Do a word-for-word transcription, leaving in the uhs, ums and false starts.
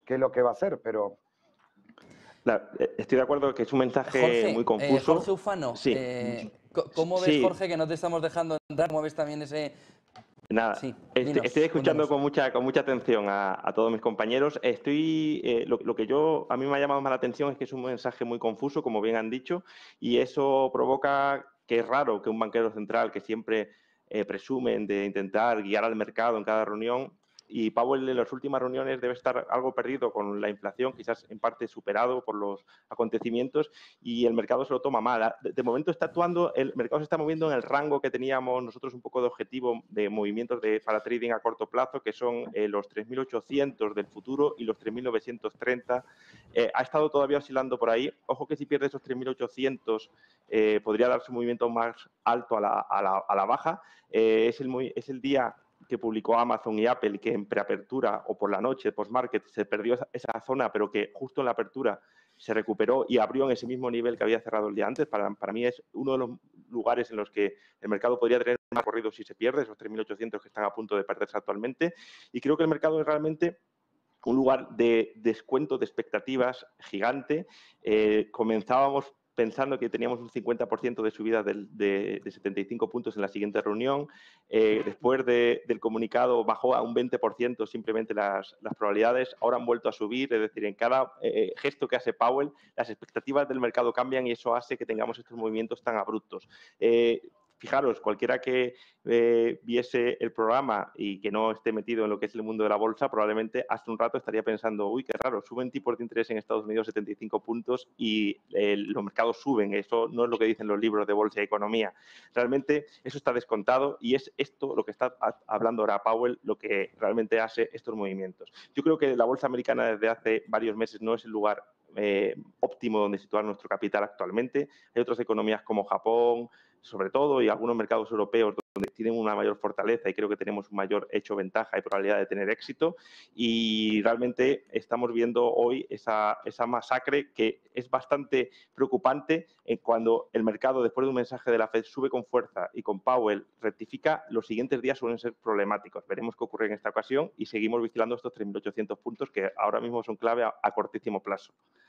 qué es lo que va a hacer, pero... La, estoy de acuerdo que es un mensaje Jorge, muy confuso. Eh, Jorge Ufano, sí. eh, ¿cómo ves, sí. Jorge, que no te estamos dejando entrar? ¿Cómo ves también ese...? Nada, sí, estoy, dinos, estoy escuchando cuéntanos. con mucha, con mucha atención a, a todos mis compañeros. Estoy, eh, lo, lo que yo a mí me ha llamado más la atención es que es un mensaje muy confuso, como bien han dicho, y eso provoca que es raro que un banquero central que siempre eh, presumen de intentar guiar al mercado en cada reunión, y Powell en las últimas reuniones debe estar algo perdido con la inflación, quizás en parte superado por los acontecimientos, y el mercado se lo toma mal. De, de momento está actuando, el mercado se está moviendo en el rango que teníamos nosotros un poco de objetivo de movimientos de, para trading a corto plazo, que son eh, los tres mil ochocientos del futuro y los tres mil novecientos treinta. Eh, ha estado todavía oscilando por ahí. Ojo que si pierde esos tres mil ochocientos eh, podría darse un movimiento más alto a la, a la, a la baja. Eh, es, el muy, es el día que publicó Amazon y Apple, que en preapertura o por la noche, post-market, se perdió esa, esa zona, pero que justo en la apertura se recuperó y abrió en ese mismo nivel que había cerrado el día antes. Para, para mí es uno de los lugares en los que el mercado podría tener más corrido si se pierde, esos tres mil ochocientos que están a punto de perderse actualmente. Y creo que el mercado es realmente un lugar de descuento de expectativas gigante. Eh, comenzábamos pensando que teníamos un cincuenta por ciento de subida de, de, de setenta y cinco puntos en la siguiente reunión. Eh, después de, del comunicado bajó a un veinte por ciento simplemente las, las probabilidades. Ahora han vuelto a subir, es decir, en cada eh, gesto que hace Powell, las expectativas del mercado cambian y eso hace que tengamos estos movimientos tan abruptos. Eh, Fijaros, cualquiera que eh, viese el programa y que no esté metido en lo que es el mundo de la bolsa, probablemente hace un rato estaría pensando, uy, qué raro, suben tipos de interés en Estados Unidos setenta y cinco puntos y eh, los mercados suben. Eso no es lo que dicen los libros de bolsa y economía. Realmente eso está descontado y es esto lo que está hablando ahora Powell, lo que realmente hace estos movimientos. Yo creo que la bolsa americana desde hace varios meses no es el lugar eh, óptimo donde situar nuestro capital actualmente. Hay otras economías como Japón, sobre todo, y algunos mercados europeos donde tienen una mayor fortaleza y creo que tenemos un mayor hecho ventaja y probabilidad de tener éxito. Y realmente estamos viendo hoy esa, esa masacre que es bastante preocupante en cuando el mercado, después de un mensaje de la Fed, sube con fuerza y con Powell rectifica, los siguientes días suelen ser problemáticos. Veremos qué ocurre en esta ocasión y seguimos vigilando estos tres mil ochocientos puntos que ahora mismo son clave a, a cortísimo plazo.